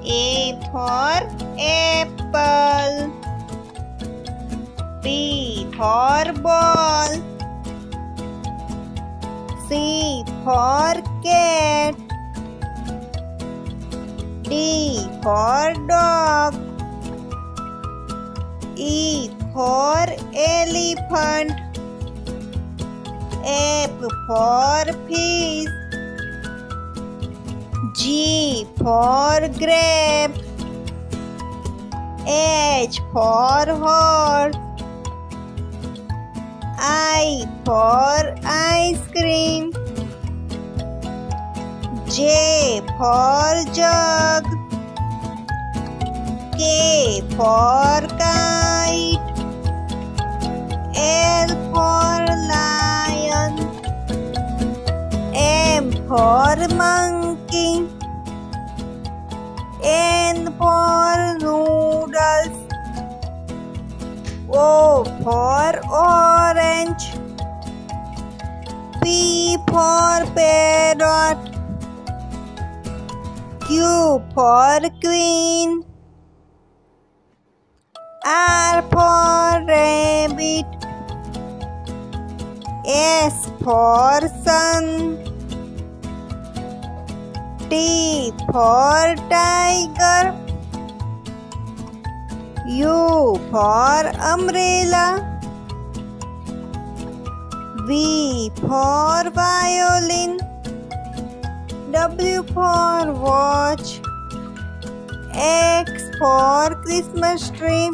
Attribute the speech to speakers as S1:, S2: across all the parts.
S1: A for apple. B for ball. C for cat. D for dog. E for elephant. F for fish. G for grape. H for horse. I for ice cream. J for jug. K for kite. L for lion. M for monkey. N for noodles. O for orange. P for parrot. Q for queen. R for rabbit. S for sun. T for tiger. U for umbrella. V for violin. W for watch. X for Christmas tree.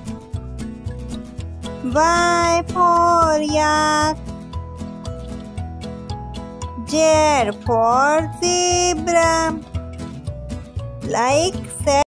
S1: Y for yak. Z for zebra. Like,